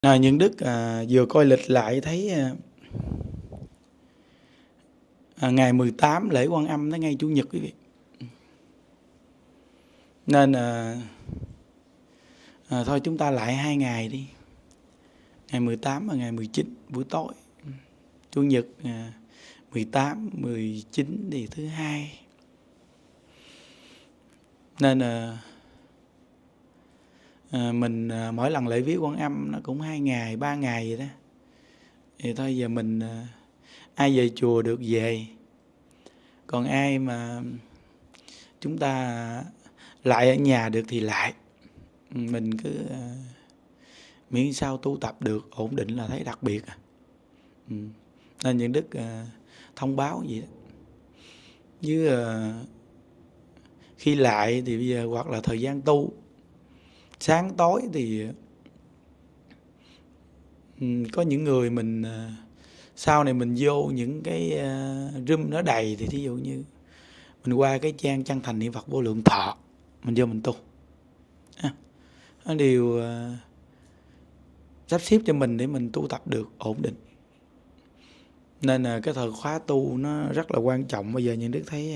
Những Đức vừa coi lịch lại thấy ngày 18 lễ Quan Âm nó ngay Chủ nhật quý vị. Nên thôi chúng ta lại 2 ngày đi. Ngày 18 và ngày 19 buổi tối. Chủ nhật 18, 19 thì thứ hai. Nên mình mỗi lần lễ viếng Quan Âm nó cũng 2 ngày, 3 ngày vậy đó. Thì thôi giờ mình ai về chùa được về. Còn ai mà chúng ta lại ở nhà được thì lại. Mình cứ miễn sao tu tập được ổn định là thấy đặc biệt. Nên những Đức thông báo vậy đó. Với khi lại thì bây giờ hoặc là thời gian tu sáng tối thì có những người mình sau này mình vô những cái room nó đầy thì thí dụ như mình qua cái trang chân thành niệm Phật vô lượng thọ, mình vô mình tu. Nó đều sắp xếp cho mình để mình tu tập được ổn định. Nên cái thời khóa tu nó rất là quan trọng. Bây giờ những Đức thấy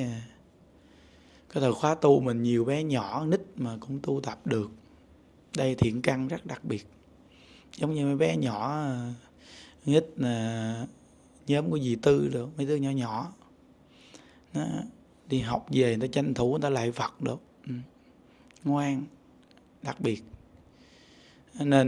cái thời khóa tu mình nhiều bé nhỏ nít mà cũng tu tập được. Đây thiện căn rất đặc biệt. Giống như mấy bé nhỏ nít nhóm của dì Tư được, mấy đứa nhỏ nhỏ nó đi học về người ta tranh thủ người ta lại Phật được. Ngoan, đặc biệt. Nên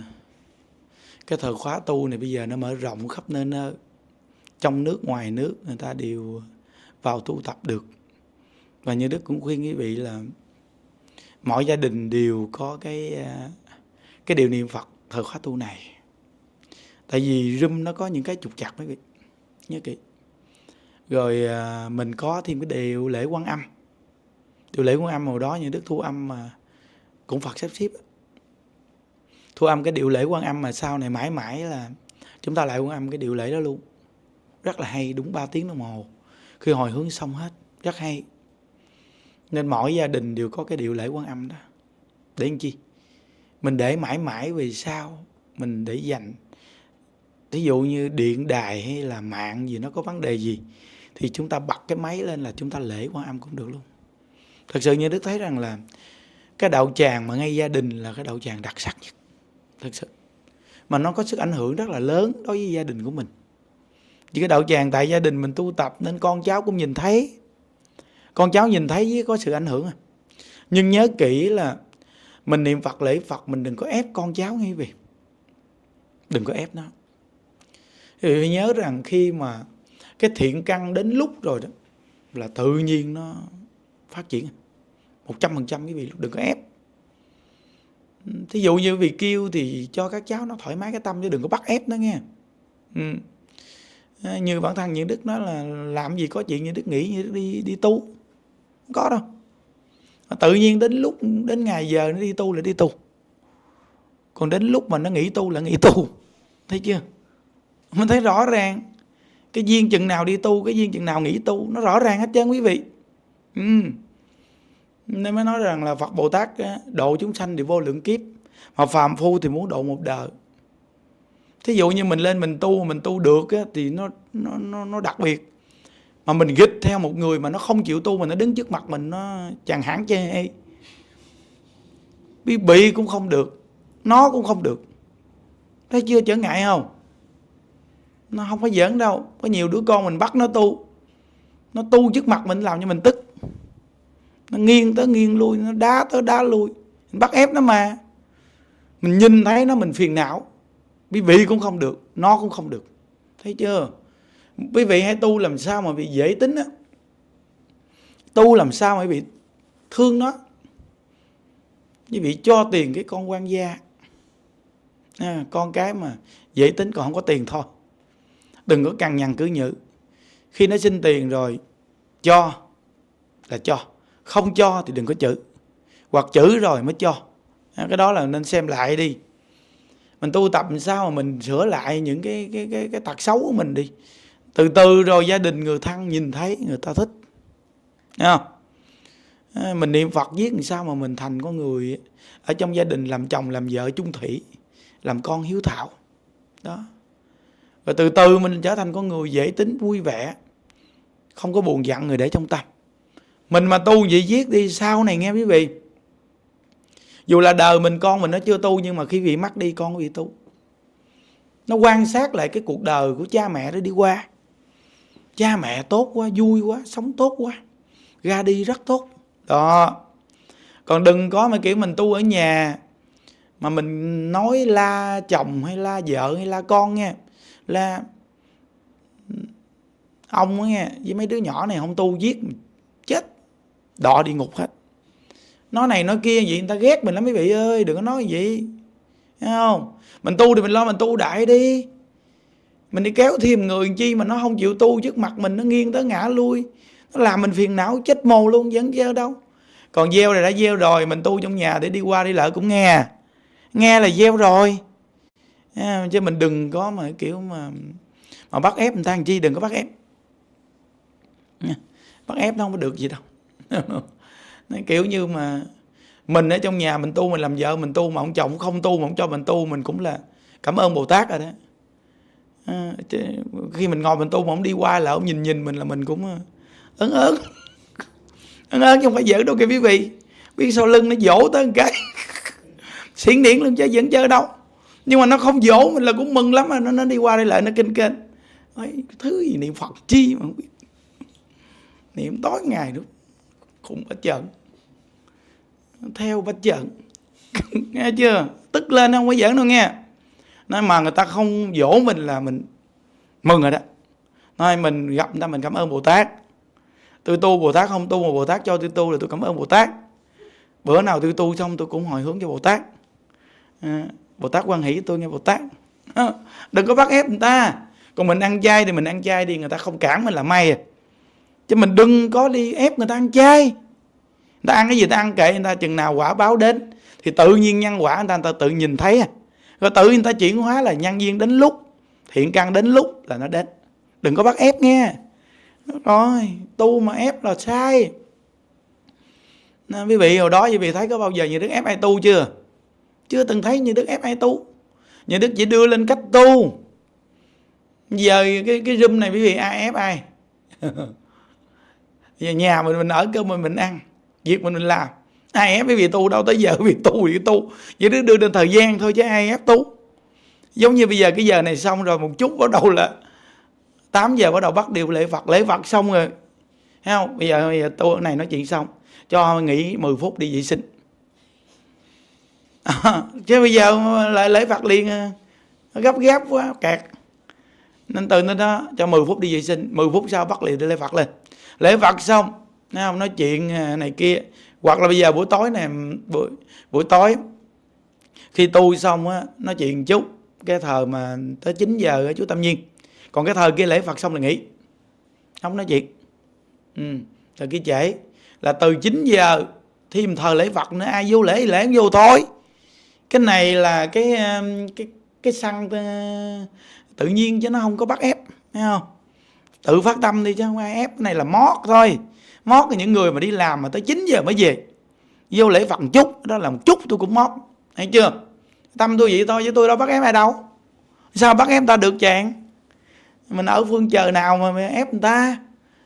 cái thời khóa tu này bây giờ nó mở rộng khắp nơi nơi. Trong nước, ngoài nước người ta đều vào tu tập được. Và như Đức cũng khuyên quý vị là mỗi gia đình đều có cái điều niệm Phật thời khóa tu này. Tại vì room nó có những cái trục trặc quý vị. Nhớ kỹ. Rồi mình có thêm cái điều lễ Quan Âm. Điều lễ Quan Âm hồi đó như Đức thu âm mà cũng Phật sắp xếp. Thu âm cái điều lễ Quan Âm mà sau này mãi mãi là chúng ta lại Quan Âm cái điều lễ đó luôn. Rất là hay, đúng 3 tiếng đồng hồ. Khi hồi hướng xong hết, rất hay. Nên mỗi gia đình đều có cái điều lễ Quan Âm đó. Để làm chi? Mình để mãi mãi về sau, mình để dành. Ví dụ như điện đài hay là mạng gì nó có vấn đề gì thì chúng ta bật cái máy lên là chúng ta lễ Quan Âm cũng được luôn. Thật sự như Đức thấy rằng là cái đạo tràng mà ngay gia đình là cái đạo tràng đặc sắc nhất. Thật sự. Mà nó có sức ảnh hưởng rất là lớn đối với gia đình của mình. Vì cái đạo tràng tại gia đình mình tu tập nên con cháu cũng nhìn thấy. Con cháu nhìn thấy với có sự ảnh hưởng. Nhưng nhớ kỹ là mình niệm Phật lễ Phật mình đừng có ép con cháu nghe vì. Đừng có ép nó. Thì phải nhớ rằng khi mà cái thiện căn đến lúc rồi đó là tự nhiên nó phát triển 100% quý vị, đừng có ép. Thí dụ như vì kêu thì cho các cháu nó thoải mái cái tâm chứ đừng có bắt ép nó nghe. Như bản thân những Đức nói là làm gì có chuyện như Đức nghĩ như Đức đi tu. Không có đâu. Tự nhiên đến lúc đến ngày giờ nó đi tu là đi tu. Còn đến lúc mà nó nghỉ tu là nghỉ tu. Thấy chưa? Mình thấy rõ ràng. Cái duyên chừng nào đi tu, cái duyên chừng nào nghỉ tu, nó rõ ràng hết trơn quý vị. Nên mới nói rằng là Phật Bồ Tát độ chúng sanh thì vô lượng kiếp, mà phàm phu thì muốn độ một đời. Thí dụ như mình lên mình tu được thì nó đặc biệt. Mà mình nghịch theo một người mà nó không chịu tu mà nó đứng trước mặt mình nó chàng hãng chê. Bị cũng không được, nó cũng không được. Thấy chưa, trở ngại không? Nó không phải giỡn đâu. Có nhiều đứa con mình bắt nó tu trước mặt mình làm cho mình tức. Nó nghiêng tới nghiêng lui, nó đá tới đá lui. Mình bắt ép nó mà. Mình nhìn thấy nó mình phiền não. Bị cũng không được, nó cũng không được. Thấy chưa? Quý vị hãy tu làm sao mà bị dễ tính á. Tu làm sao mà bị thương nó. Quý vị cho tiền cái con quan gia. Con cái mà dễ tính còn không có tiền thôi. Đừng có cằn nhằn cứ nhự. Khi nó xin tiền rồi cho là cho. Không cho thì đừng có chữ. Hoặc chữ rồi mới cho. Cái đó là nên xem lại đi. Mình tu tập làm sao mà mình sửa lại những cái tật xấu của mình đi. Từ từ rồi gia đình người thân nhìn thấy người ta thích. Thấy không? Mình niệm Phật viết làm sao mà mình thành con người ở trong gia đình làm chồng làm vợ chung thủy. làm con hiếu thảo đó. Và từ từ mình trở thành con người dễ tính, vui vẻ, không có buồn giận người để trong tâm. Mình mà tu vậy viết đi, sau này nghe quý vị, dù là đời mình con mình nó chưa tu, nhưng mà khi vị mất đi con của vị tu, nó quan sát lại cái cuộc đời của cha mẹ đó đi qua. Cha mẹ tốt quá, vui quá, sống tốt quá, ra đi rất tốt đó. Còn đừng có mà kiểu mình tu ở nhà mà mình nói la chồng hay la vợ hay la con nha, là ông á nghe, với mấy đứa nhỏ này không tu giết chết, đọa địa ngục hết. Nói này nói kia vậy người ta ghét mình lắm quý vị ơi, đừng có nói vậy. Thấy không? Mình tu thì mình lo mình tu đại đi. Mình đi kéo thêm người chi mà nó không chịu tu trước mặt mình, nó nghiêng tới ngã lui, nó làm mình phiền não chết mồ luôn, vẫn gieo đâu. Còn gieo này đã gieo rồi, mình tu trong nhà để đi qua đi lại cũng nghe. Nghe là gieo rồi. Chứ mình đừng có mà kiểu mà bắt ép người ta làm chi, đừng có bắt ép. Bắt ép nó không có được gì đâu. Kiểu như mà mình ở trong nhà mình tu, mình làm vợ mình tu, mà ông chồng không tu mà ông cho mình tu, mình cũng là cảm ơn Bồ Tát rồi đó. Khi mình ngồi mình tu mà ông đi qua là ông nhìn mình là mình cũng ớn ớn chứ không phải giỡn đâu kìa quý vị. Biết sau lưng nó dỗ tới một cái xiển điển luôn chứ vẫn chơi đâu. Nhưng mà nó không dỗ mình là cũng mừng lắm. Nó đi qua đây lại nó kinh kênh. Thứ gì niệm Phật chi mà không biết. Niệm tối ngày nữa cũng bách giận, theo bách giận. Nghe chưa? Tức lên không có giỡn đâu nghe. Nói mà người ta không dỗ mình là mình mừng rồi đó. Nói mình gặp người ta mình cảm ơn Bồ Tát. Tôi tu Bồ Tát không tu mà Bồ Tát cho tôi tu là tôi cảm ơn Bồ Tát. Bữa nào tôi tu xong tôi cũng hồi hướng cho Bồ Tát. Bồ Tát hoan hỷ với tôi nghe Bồ Tát. Đừng có bắt ép người ta. Còn mình ăn chay thì mình ăn chay đi, người ta không cản mình là may. Chứ mình đừng có đi ép người ta ăn chay. Người ta ăn cái gì người ta ăn kệ người ta, chừng nào quả báo đến thì tự nhiên nhân quả người ta tự nhìn thấy. Rồi tự người ta chuyển hóa là nhân duyên đến lúc, thiện căn đến lúc là nó đến. Đừng có bắt ép nghe. Rồi tu mà ép là sai. Quý vị hồi đó quý vị thấy có bao giờ Như Đức ép ai tu chưa? Chưa từng thấy Như Đức ép ai tu. Như Đức chỉ đưa lên cách tu. Giờ cái room này quý vị ai ép ai? Giờ nhà mình ở cơm mình ăn, việc mình làm, ai ép quý vị tu đâu? Tới giờ quý vị tu thì tu. Như Đức đưa lên thời gian thôi chứ ai ép tu. Giống như bây giờ cái giờ này xong rồi một chút bắt đầu là 8 giờ bắt đầu bắt điều lễ Phật. Lễ Phật xong rồi, thấy không? Bây giờ tôi này nói chuyện xong, cho nghỉ 10 phút đi vệ sinh. Chứ bây giờ lại lễ Phật liền, gấp gáp quá, kẹt. Nên từ nó đó cho 10 phút đi vệ sinh, 10 phút sau bắt liền lễ Phật lên. Lễ Phật xong, thấy không? Nói chuyện này kia. Hoặc là bây giờ buổi tối này, buổi tối khi tu xong á, nói chuyện chút. Cái thời mà tới 9 giờ chú Tâm Nhiên. Còn cái thời kia lễ Phật xong là nghỉ, không nói chuyện. Thời kia trễ là từ 9 giờ thêm thời lễ Phật nữa, ai vô lễ lễ vô thôi. Cái này là cái xăng tự nhiên chứ nó không có bắt ép, thấy không? Tự phát tâm đi chứ không ai ép. Cái này là mót thôi. Mót là những người mà đi làm mà tới 9 giờ mới về, vô lễ Phật một chút, đó là một chút tôi cũng mót. Thấy chưa? Tâm tôi vậy thôi chứ tôi đâu bắt ép ai đâu. Sao bắt ép người ta được chàng? Mình ở phương trời nào mà ép người ta?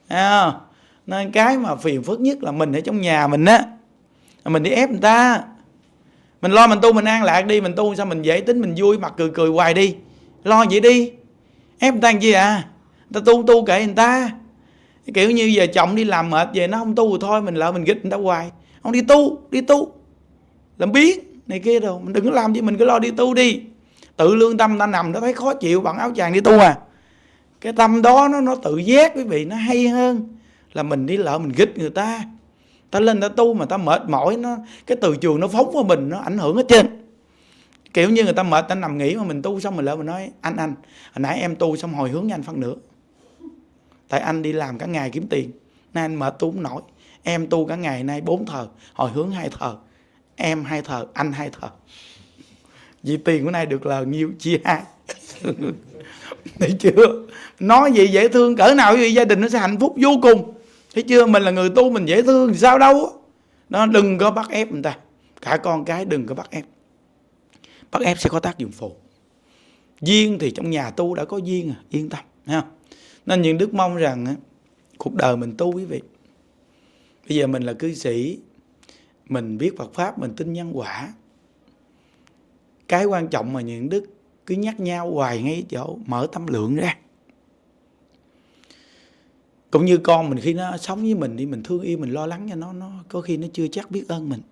Nên cái mà phiền phức nhất là mình ở trong nhà mình á, mình đi ép người ta. Mình lo mình tu mình an lạc đi. Mình tu sao mình dễ tính, mình vui mặt cười cười hoài đi. Lo vậy đi. Ép người ta làm gì à? Người ta tu kệ người ta. Kiểu như giờ chồng đi làm mệt về nó không tu rồi thôi, mình lỡ mình gịch người ta hoài. Không đi tu làm biết này kia đâu. Mình đừng có làm gì, mình cứ lo đi tu đi. Tự lương tâm ta nằm nó thấy khó chịu, bằng áo chàng đi tu à. Cái tâm đó nó tự giác quý vị, nó hay hơn là mình đi lỡ mình gịch người ta. Ta lên ta tu mà ta mệt mỏi, nó cái từ trường nó phóng vào mình, nó ảnh hưởng hết trơn. Kiểu như người ta mệt ta nằm nghỉ mà mình tu xong mình lỡ mình nói anh hồi nãy em tu xong hồi hướng cho anh phân nửa. Tại anh đi làm cả ngày kiếm tiền, nay anh mệt tu không nổi. Em tu cả ngày nay 4 thờ, hồi hướng 2 thờ. Em 2 thờ, anh 2 thờ. Vì tiền của nay được là nhiêu chia 2. Thấy chưa? Nói gì dễ thương cỡ nào vì gia đình nó sẽ hạnh phúc vô cùng. Thấy chưa? Mình là người tu mình dễ thương sao đâu. Nó đừng có bắt ép người ta. Cả con cái đừng có bắt ép. Bắt ép sẽ có tác dụng phụ. Duyên thì trong nhà tu đã có duyên, yên tâm ha. Nên những đức mong rằng cuộc đời mình tu quý vị, bây giờ mình là cư sĩ, mình biết Phật Pháp, mình tin nhân quả. Cái quan trọng mà những đức cứ nhắc nhau hoài ngay chỗ mở tâm lượng ra. Cũng như con mình khi nó sống với mình đi, mình thương yêu, mình lo lắng cho nó có khi nó chưa chắc biết ơn mình.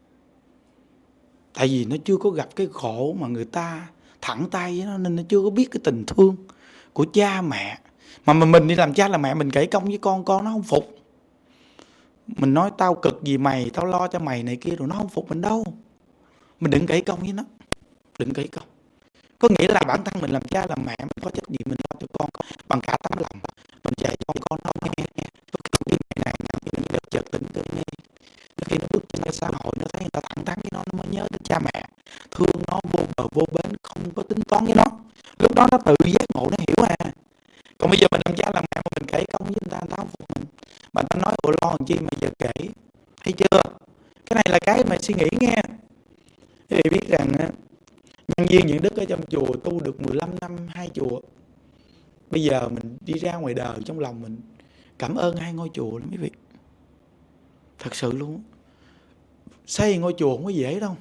Tại vì nó chưa có gặp cái khổ mà người ta thẳng tay với nó, nên nó chưa có biết cái tình thương của cha mẹ. Mà mình đi làm cha làm mẹ, mình kể công với con nó không phục. Mình nói tao cực vì mày, tao lo cho mày này kia, rồi nó không phục mình đâu. Mình đừng kể công với nó, đừng kể công. Có nghĩa là bản thân mình làm cha làm mẹ, mình có trách nhiệm mình lo cho con bằng cả tấm lòng. Mình dạy con nó nghe. Có khi ngày nào mình được chợt tỉnh tự nghe. Khi nó bước trên cái xã hội, nó thấy người ta thẳng thắn với nó mới nhớ đến cha mẹ, thương nó vô bờ vô bến, không có tính toán với nó. Lúc đó nó tự giác ngộ, nó hiểu à. Còn bây giờ mình làm cha làm mẹ mà mình kể công với người ta không phục mình. Bạn ta nói ồ lo làm chi mà giờ kể. Thấy chưa? Cái này là cái mà suy nghĩ nghe. Quý vị biết rằng nhân viên những đức ở trong chùa tu được 15 năm, 2 chùa. Bây giờ mình đi ra ngoài đời, trong lòng mình cảm ơn 2 ngôi chùa lắm quý vị. Thật sự luôn. Xây ngôi chùa không có dễ đâu.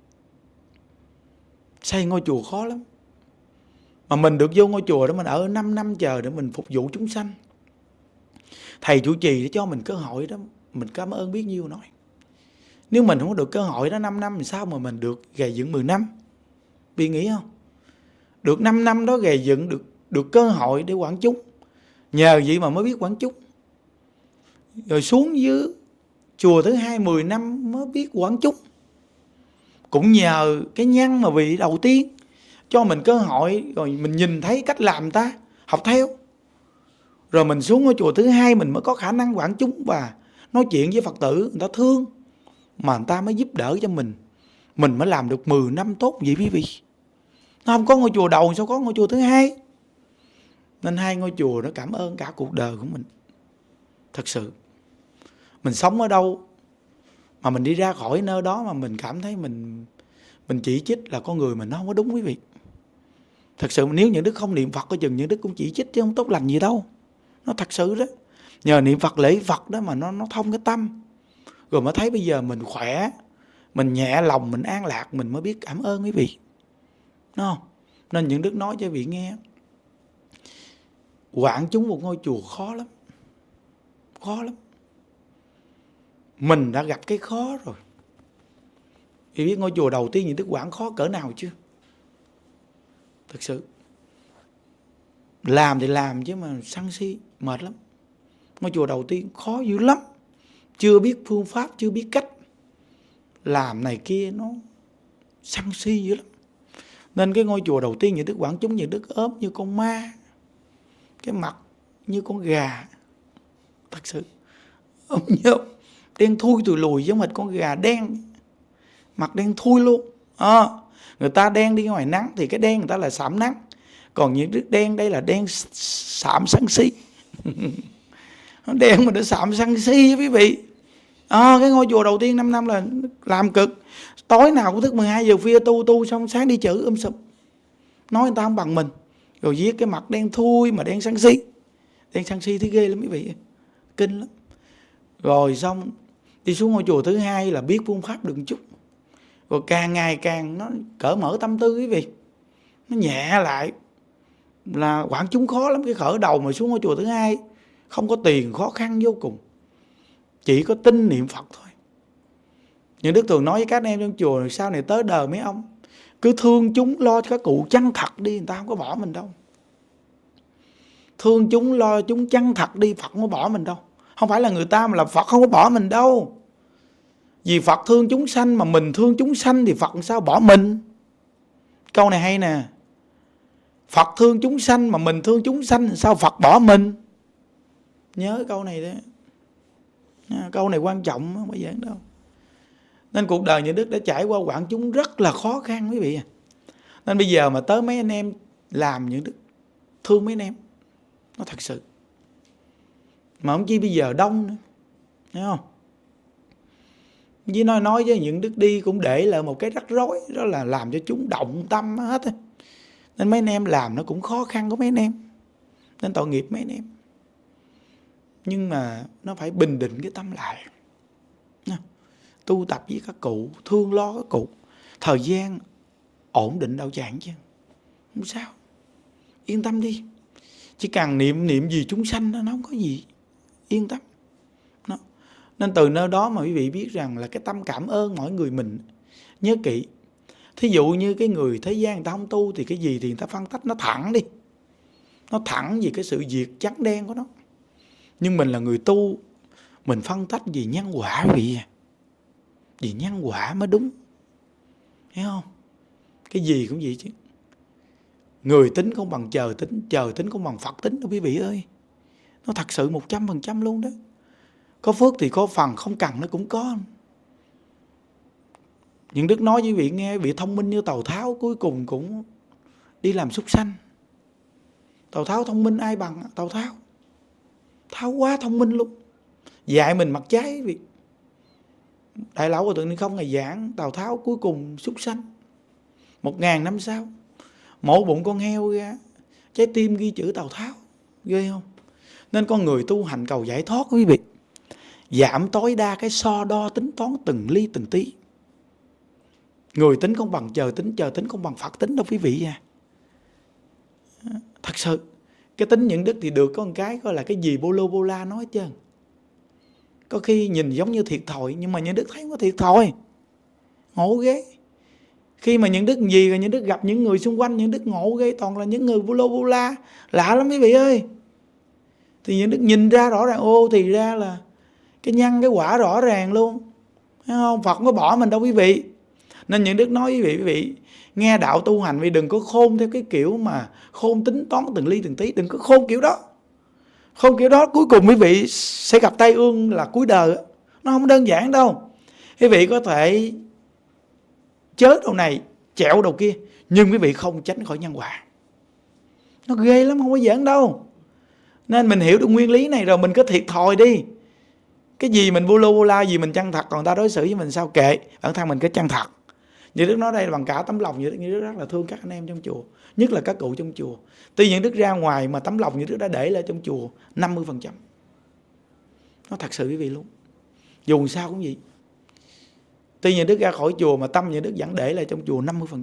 Xây ngôi chùa khó lắm. Mà mình được vô ngôi chùa đó, mình ở 5 năm chờ để mình phục vụ chúng sanh. Thầy chủ trì để cho mình cơ hội đó, mình cảm ơn biết nhiêu nói. Nếu mình không có được cơ hội đó 5 năm thì sao mà mình được gầy dựng 10 năm? Bị nghĩ không? Được 5 năm đó gầy dựng, được cơ hội để quản chúng. Nhờ vậy mà mới biết quản chúng. Rồi xuống dưới chùa thứ 2 10 năm mới biết quản chúng. Cũng nhờ cái nhân mà vị đầu tiên cho mình cơ hội, rồi mình nhìn thấy cách làm ta, học theo. Rồi mình xuống ở chùa thứ 2 mình mới có khả năng quản chúng và nói chuyện với Phật tử, người ta thương mà người ta mới giúp đỡ cho mình. Mình mới làm được 10 năm tốt vậy quý vị. Nó không có ngôi chùa đầu sao có ngôi chùa thứ 2. Nên 2 ngôi chùa nó cảm ơn cả cuộc đời của mình. Thật sự. Mình sống ở đâu mà mình đi ra khỏi nơi đó mà mình cảm thấy mình chỉ trích là con người mình nó không có đúng quý vị. Thật sự nếu những đức không niệm Phật có chừng những đức cũng chỉ trích chứ không tốt lành gì đâu. Nó thật sự đó. Nhờ niệm Phật lễ Phật đó mà nó thông cái tâm. Rồi mới thấy bây giờ mình khỏe, mình nhẹ lòng, mình an lạc, mình mới biết cảm ơn quý vị. Đúng không? Nên những đức nói cho quý vị nghe. Quản chúng một ngôi chùa khó lắm. Khó lắm. Mình đã gặp cái khó rồi. Vì biết ngôi chùa đầu tiên những đức quản khó cỡ nào chưa? Thật sự. Làm thì làm chứ mà sân si mệt lắm. Ngôi chùa đầu tiên khó dữ lắm. Chưa biết phương pháp, chưa biết cách làm này kia, nó sân si dữ lắm. Nên cái ngôi chùa đầu tiên những đức quản chúng những đức ốm như con ma, cái mặt như con gà. Thật sự. Ông nhớ đen thui tùi lùi giống hệt con gà đen, mặt đen thui luôn. Người ta đen đi ngoài nắng thì cái đen người ta là sạm nắng, còn những đứa đen đây là đen sạm sân si. Nó đen mà nó sạm sân si quý vị. Cái ngôi chùa đầu tiên 5 năm là làm cực. Tối nào cũng thức 12 giờ khuya tu xong sáng đi chữ sụp. Nói người ta không bằng mình. Rồi viết cái mặt đen thui mà đen sân si. Đen sân si thấy ghê lắm quý vị. Kinh lắm. Rồi xong đi xuống ngôi chùa thứ 2 là biết phương pháp được một chút. Rồi càng ngày càng nó cởi mở tâm tư quý vị. Nó nhẹ lại. Là quản chúng khó lắm. Cái khởi đầu mà xuống ngôi chùa thứ 2 không có tiền, khó khăn vô cùng. Chỉ có tin niệm Phật thôi. Những đức thường nói với các anh em trong chùa, sau này tới đời mấy ông cứ thương chúng, lo cho các cụ chân thật đi, người ta không có bỏ mình đâu. Thương chúng, lo chúng chân thật đi, Phật không có bỏ mình đâu. Không phải là người ta mà là Phật không có bỏ mình đâu. Vì Phật thương chúng sanh mà mình thương chúng sanh thì Phật sao bỏ mình? Câu này hay nè. Phật thương chúng sanh mà mình thương chúng sanh sao Phật bỏ mình? Nhớ câu này đấy. Câu này quan trọng không phải giảng đâu. Nên cuộc đời những đức đã trải qua quản chúng rất là khó khăn quý vị. Nên bây giờ mà tới mấy anh em làm những đức thương mấy anh em. Nó thật sự. Mà không chi bây giờ đông nữa. Thấy không? Với nói với những đức đi cũng để lại một cái rắc rối, đó là làm cho chúng động tâm hết. Nên mấy anh em làm nó cũng khó khăn của mấy anh em, nên tội nghiệp mấy anh em. Nhưng mà nó phải bình định cái tâm lại, tu tập với các cụ, thương lo các cụ, thời gian ổn định đâu chàng chứ, không sao, yên tâm đi. Chỉ cần niệm gì chúng sanh nó không có gì, yên tâm. Nên từ nơi đó mà quý vị biết rằng là cái tâm cảm ơn mỗi người mình. Nhớ kỹ, thí dụ như cái người thế gian người ta không tu thì cái gì thì người ta phân tích nó thẳng đi, nó thẳng vì cái sự việc trắng đen của nó. Nhưng mình là người tu, mình phân tích vì nhân quả quý vị à. Vì nhân quả mới đúng, hiểu không? Cái gì cũng vậy chứ. Người tính không bằng trời tính, trời tính không bằng Phật tính đâu quý vị ơi. Nó thật sự 100% luôn đó. Có phước thì có phần, không cần nó cũng có. Những đức nói với quý vị nghe, vị thông minh như Tào Tháo cuối cùng cũng đi làm súc sanh. Tào Tháo thông minh ai bằng Tào Tháo. Tháo quá thông minh luôn, dạy mình mặt trái quý vị. Đại lão Hòa Thượng Ni Không ngày giảng Tào Tháo cuối cùng súc sanh. 1000 năm sau mổ bụng con heo ra, trái tim ghi chữ Tào Tháo, ghê không? Nên con người tu hành cầu giải thoát quý vị, giảm tối đa cái so đo tính toán từng ly từng tí. Người tính không bằng trời tính không bằng Phật tính đâu quý vị à. Thật sự cái tính những đức thì được có một cái gọi là cái gì bô la nói hết trơn. Có khi nhìn giống như thiệt thòi, nhưng mà những đức thấy không có thiệt thòi, ngộ ghê. Khi mà những đức gì rồi những đức gặp những người xung quanh, những đức ngộ ghê, toàn là những người bô la, lạ lắm quý vị ơi. Thì những đức nhìn ra rõ ràng, ô thì ra là cái nhân cái quả rõ ràng luôn, thấy không? Phật không có bỏ mình đâu quý vị. Nên những đức nói quý vị nghe đạo tu hành, vì đừng có khôn theo cái kiểu mà khôn tính toán từng ly từng tí, đừng có khôn kiểu đó. Khôn kiểu đó cuối cùng quý vị sẽ gặp tai ương là cuối đời. Nó không đơn giản đâu. Quý vị có thể chết đầu này chẹo đầu kia, nhưng quý vị không tránh khỏi nhân quả. Nó ghê lắm, không có giỡn đâu. Nên mình hiểu được nguyên lý này rồi mình có thiệt thòi đi. Cái gì mình bô la gì mình chân thật, còn ta đối xử với mình sao kệ, bản thân mình cứ chân thật. Như Đức nói đây là bằng cả tấm lòng, như Đức rất là thương các anh em trong chùa, nhất là các cụ trong chùa. Tuy những Đức ra ngoài mà tấm lòng như Đức đã để lại trong chùa 50%. Nó thật sự quý vị luôn. Dù sao cũng vậy. Tuy những Đức ra khỏi chùa mà tâm những Đức vẫn để lại trong chùa 50%.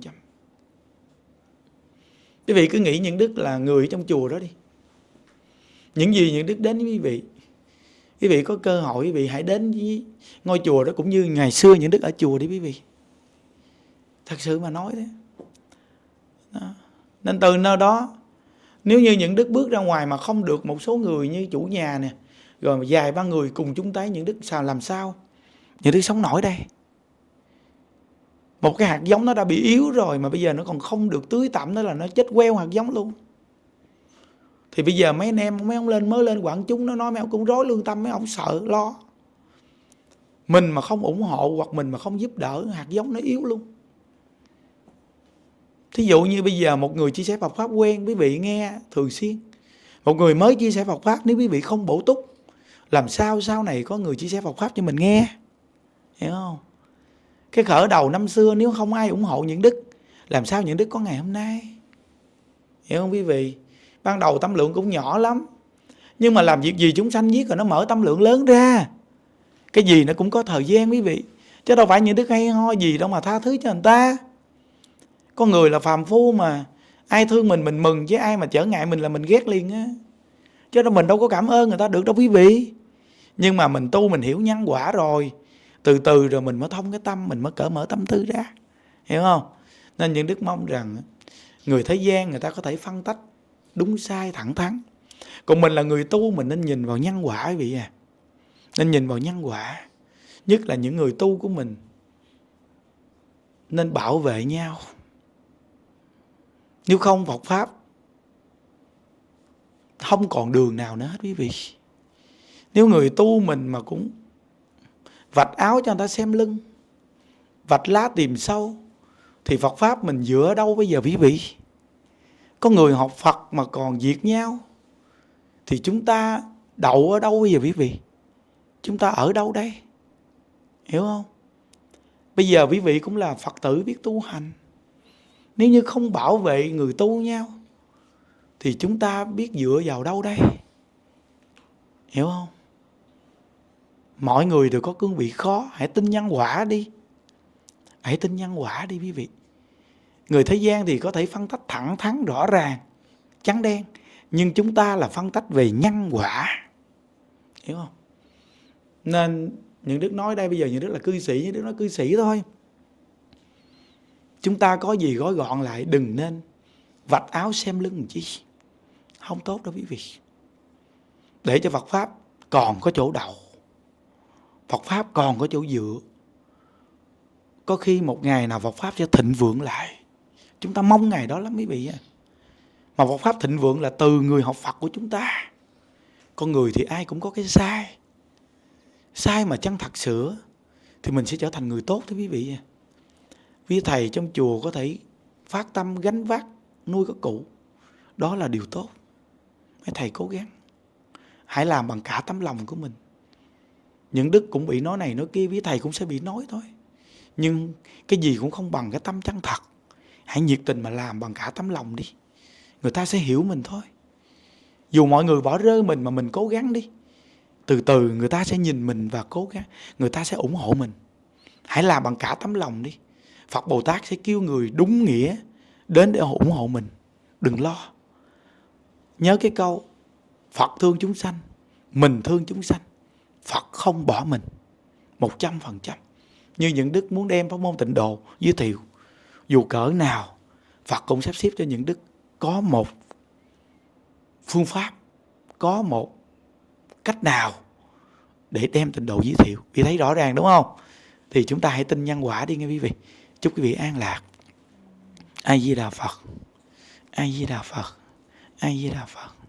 Quý vị cứ nghĩ những Đức là người trong chùa đó đi. Những gì những Đức đến với quý vị có cơ hội quý vị hãy đến với ngôi chùa đó cũng như ngày xưa những Đức ở chùa đi quý vị. Thật sự mà nói đấy. Đó. Nên từ nơi đó, nếu như những Đức bước ra ngoài mà không được một số người như chủ nhà nè, rồi mà vài ba người cùng chung tay, những Đức làm sao những Đức sống nổi đây. Một cái hạt giống nó đã bị yếu rồi mà bây giờ nó còn không được tưới tẩm, nữa là nó chết queo hạt giống luôn. Thì bây giờ mấy anh em, mấy ông mới lên quảng chúng, nó nói mấy ông cũng rối lương tâm, mấy ông sợ lo. Mình mà không ủng hộ hoặc mình mà không giúp đỡ, hạt giống nó yếu luôn. Thí dụ như bây giờ một người chia sẻ Phật Pháp quen, quý vị nghe thường xuyên. Một người mới chia sẻ Phật Pháp, nếu quý vị không bổ túc, làm sao sau này có người chia sẻ Phật Pháp cho mình nghe. Hiểu không? Cái khởi đầu năm xưa nếu không ai ủng hộ những Đức, làm sao những Đức có ngày hôm nay. Hiểu không quý vị? Ban đầu tâm lượng cũng nhỏ lắm, nhưng mà làm việc gì chúng sanh viết rồi nó mở tâm lượng lớn ra. Cái gì nó cũng có thời gian quý vị. Chứ đâu phải những Đức hay ho gì đâu mà tha thứ cho người ta. Con người là phàm phu mà, ai thương mình mừng, chứ ai mà trở ngại mình là mình ghét liền á. Chứ đâu mình đâu có cảm ơn người ta được đâu quý vị. Nhưng mà mình tu mình hiểu nhân quả rồi, từ từ rồi mình mới thông cái tâm, mình mới cởi mở tâm tư ra. Hiểu không? Nên những Đức mong rằng người thế gian người ta có thể phân tách đúng sai thẳng thắn. Còn mình là người tu, mình nên nhìn vào nhân quả quý vị à. Nên nhìn vào nhân quả. Nhất là những người tu của mình nên bảo vệ nhau. Nếu không Phật Pháp không còn đường nào nữa hết quý vị. Nếu người tu mình mà cũng vạch áo cho người ta xem lưng, vạch lá tìm sâu, thì Phật Pháp mình dựa ở đâu bây giờ quý vị? Có người học Phật mà còn diệt nhau, thì chúng ta đậu ở đâu bây giờ quý vị? Chúng ta ở đâu đây? Hiểu không? Bây giờ quý vị cũng là Phật tử biết tu hành. Nếu như không bảo vệ người tu nhau thì chúng ta biết dựa vào đâu đây? Hiểu không? Mọi người đều có cương vị khó. Hãy tin nhân quả đi. Hãy tin nhân quả đi quý vị. Người thế gian thì có thể phân tách thẳng thắn rõ ràng, trắng đen. Nhưng chúng ta là phân tách về nhân quả. Hiểu không? Nên những Đức nói đây, bây giờ những Đức là cư sĩ, những Đức nói cư sĩ thôi. Chúng ta có gì gói gọn lại, đừng nên vạch áo xem lưng làm chi. Không tốt đâu quý vị. Để cho Phật Pháp còn có chỗ đầu, Phật Pháp còn có chỗ dựa. Có khi một ngày nào Phật Pháp sẽ thịnh vượng lại. Chúng ta mong ngày đó lắm quý vị. Mà Phật Pháp thịnh vượng là từ người học Phật của chúng ta. Con người thì ai cũng có cái sai. Sai mà chân thật sửa thì mình sẽ trở thành người tốt thưa quý vị. Quý thầy trong chùa có thể phát tâm gánh vác nuôi các cụ, đó là điều tốt. Mấy thầy cố gắng, hãy làm bằng cả tấm lòng của mình. Những Đức cũng bị nói này nói kia, quý thầy cũng sẽ bị nói thôi. Nhưng cái gì cũng không bằng cái tâm chân thật. Hãy nhiệt tình mà làm bằng cả tấm lòng đi. Người ta sẽ hiểu mình thôi. Dù mọi người bỏ rơi mình mà mình cố gắng đi, từ từ người ta sẽ nhìn mình và cố gắng. Người ta sẽ ủng hộ mình. Hãy làm bằng cả tấm lòng đi. Phật Bồ Tát sẽ kêu người đúng nghĩa đến để ủng hộ mình. Đừng lo. Nhớ cái câu Phật thương chúng sanh, mình thương chúng sanh. Phật không bỏ mình 100%. Như những Đức muốn đem pháp môn Tịnh Độ giới thiệu, dù cỡ nào Phật cũng sắp xếp cho những Đức có một phương pháp, có một cách nào để đem Tịnh Độ giới thiệu. Vì thấy rõ ràng đúng không? Thì chúng ta hãy tin nhân quả đi nghe quý vị. Chúc quý vị an lạc. A Di Đà Phật. A Di Đà Phật. A Di Đà Phật.